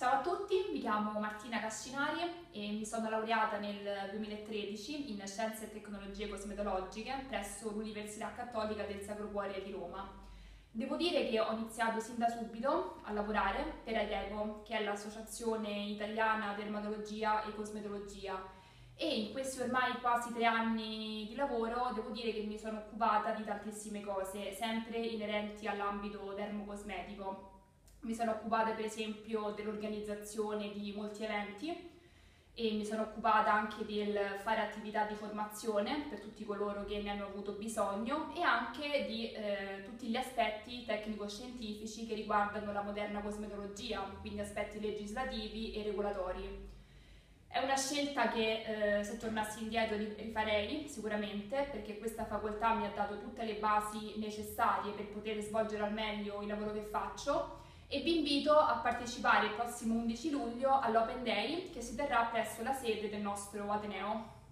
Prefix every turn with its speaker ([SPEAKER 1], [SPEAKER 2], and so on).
[SPEAKER 1] Ciao a tutti, mi chiamo Martina Cascinari e mi sono laureata nel 2013 in Scienze e Tecnologie Cosmetologiche presso l'Università Cattolica del Sacro Cuore di Roma. Devo dire che ho iniziato sin da subito a lavorare per AIDECO, che è l'Associazione Italiana Dermatologia e Cosmetologia, e in questi ormai quasi 3 anni di lavoro devo dire che mi sono occupata di tantissime cose, sempre inerenti all'ambito dermocosmetico. Mi sono occupata per esempio dell'organizzazione di molti eventi e mi sono occupata anche del fare attività di formazione per tutti coloro che ne hanno avuto bisogno e anche di tutti gli aspetti tecnico-scientifici che riguardano la moderna cosmetologia, quindi aspetti legislativi e regolatori. È una scelta che se tornassi indietro rifarei sicuramente, perché questa facoltà mi ha dato tutte le basi necessarie per poter svolgere al meglio il lavoro che faccio, e vi invito a partecipare il prossimo 11 luglio all'Open Day che si terrà presso la sede del nostro Ateneo.